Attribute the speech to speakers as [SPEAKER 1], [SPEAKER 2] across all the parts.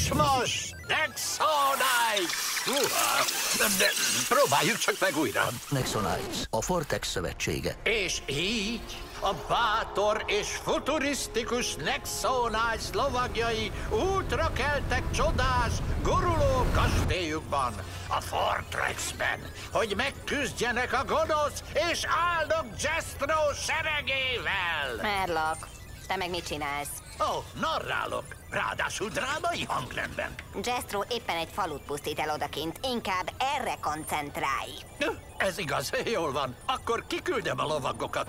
[SPEAKER 1] És most Nexonites! De próbáljuk csak meg újra.
[SPEAKER 2] Nexonites, a Vortex szövetsége.
[SPEAKER 1] És így a bátor és futurisztikus Nexonites lovagjai útra keltek csodás, guruló kastélyukban, a Fortrexben, hogy megküzdjenek a gonosz és áldott Jestro seregével.
[SPEAKER 3] Merlok, te meg mit csinálsz?
[SPEAKER 1] Narrálok, ráadásul drámai hangnemben.
[SPEAKER 3] Jestro éppen egy falut pusztít el odakint, inkább erre koncentrálj.
[SPEAKER 1] Ez igaz, jól van. Akkor kiküldem a lovagokat.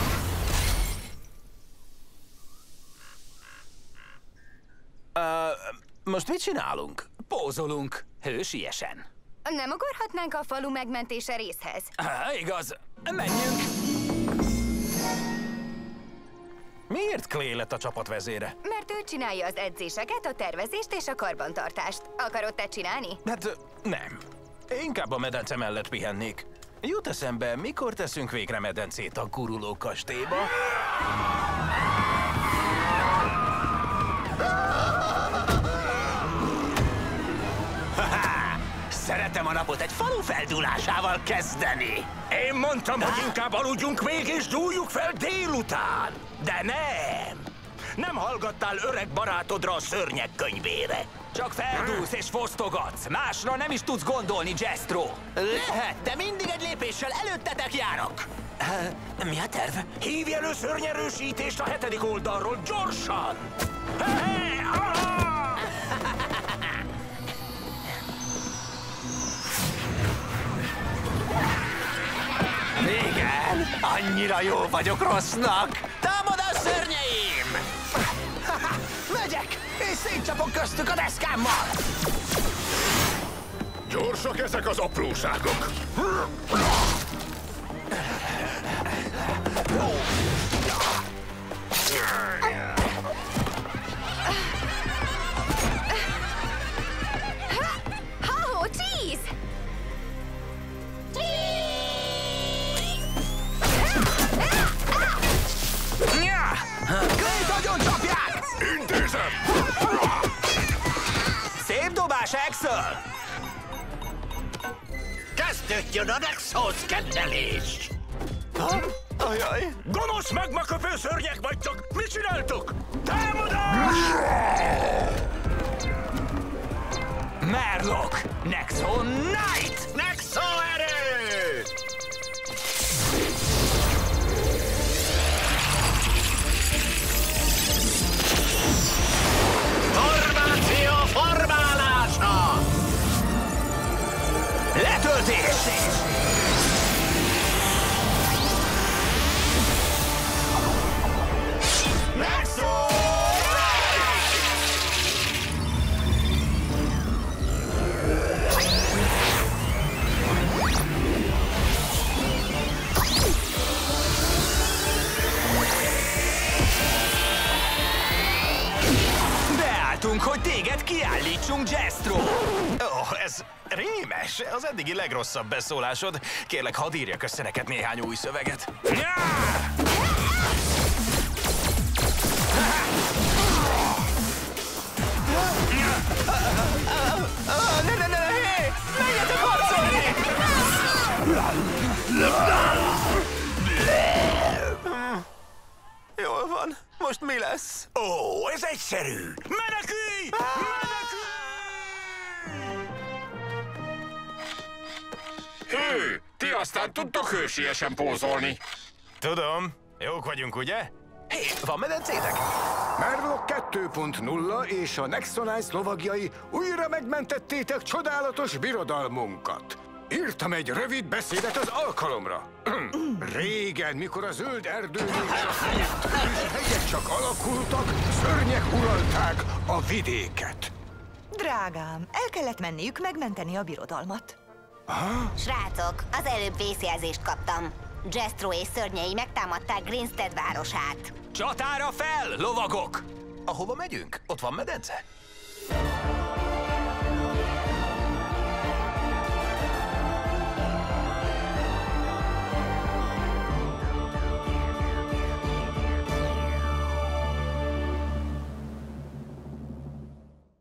[SPEAKER 4] Most mit csinálunk? Pózolunk, hősiesen.
[SPEAKER 5] Nem ugorhatnánk a falu megmentése részhez?
[SPEAKER 4] Igaz, menjünk! Miért Clay lett a csapatvezére?
[SPEAKER 5] Mert ő csinálja az edzéseket, a tervezést és a karbantartást. Akarod te csinálni?
[SPEAKER 4] Hát nem. Inkább a medence mellett pihennék. Jut eszembe, mikor teszünk végre medencét a guruló kastélyba?
[SPEAKER 6] Szeretem a napot egy falu feldúlásával kezdeni.
[SPEAKER 7] Én mondtam, hogy inkább aludjunk még és dúljuk fel délután.
[SPEAKER 6] De nem! Nem hallgattál öreg barátodra a szörnyek könyvére.
[SPEAKER 4] Csak feldúlsz és fosztogatsz. Másra nem is tudsz gondolni, Jestro.
[SPEAKER 6] Lehet, de mindig egy lépéssel előttetek járok. Mi a terv?
[SPEAKER 7] Hívj elő szörnyerősítést a 7. oldalról, gyorsan!
[SPEAKER 6] Igen, annyira jó vagyok rossznak. Támadás, szörnyeim!
[SPEAKER 2] Megyek, és szétcsapok köztük a deszkámmal!
[SPEAKER 7] Gyorsak ezek az apróságok!
[SPEAKER 5] Ha-ho, cheese!
[SPEAKER 2] Clayt agyon csapják!
[SPEAKER 7] Intézem!
[SPEAKER 4] Szép dobás, Axel!
[SPEAKER 1] Kezdődjön a Nexus kendelés!
[SPEAKER 2] Ajaj!
[SPEAKER 7] Gonosz magmaköpő szörnyek vagytok! Mit csináltok? Támadás!
[SPEAKER 4] Merlok! Nexon Knight!
[SPEAKER 1] Nexo erő! Formáció formálása!
[SPEAKER 4] Letöltés! Beálltunk, hogy téged kiállítsunk, Jestro! Ez rémes. Az eddigi legrosszabb beszólásod. Kérlek, hadd írjak össze neked néhány új szöveget. Menjetek harcolni! Jól van. Most mi lesz?
[SPEAKER 7] Ó, ez egyszerű! Menekülj! Menekülj!
[SPEAKER 8] Hő! Ti aztán tudtok hősiesen pózolni.
[SPEAKER 4] Tudom. Jók vagyunk, ugye? Hé, van medencétek?
[SPEAKER 9] Merlok 2.0 és a Nexonites lovagjai újra megmentettétek csodálatos birodalmunkat. Írtam egy rövid beszédet az alkalomra. Régen, mikor a zöld erdők és hegyek csak alakultak, szörnyek uralták a vidéket.
[SPEAKER 10] Drágám, el kellett menniük megmenteni a birodalmat.
[SPEAKER 3] Srácok, az előbb vészjelzést kaptam. Jestro és szörnyei megtámadták Grinstead városát.
[SPEAKER 4] Csatára fel, lovagok! Ahova megyünk? Ott van medence?